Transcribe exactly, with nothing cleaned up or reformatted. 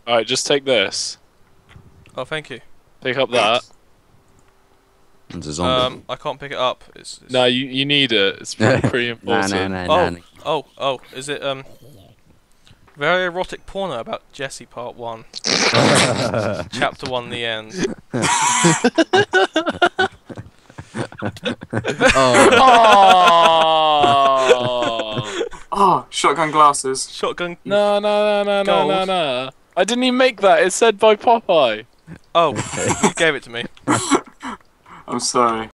Alright, just take this. Oh, thank you. Pick up that. It's a zombie. Um, I can't pick it up. It's, it's... No, you you need it. It's pretty, pretty important. Nah, nah, nah, Oh, nah. oh, oh! Is it um? Very erotic porno about Jesse Part One, Chapter One, the end. Oh. Oh. Oh, shotgun glasses. Shotgun. No, no, no, no, no, no, Gold. no. I didn't even make that. It said by Popeye. Oh, you gave it to me. I'm sorry.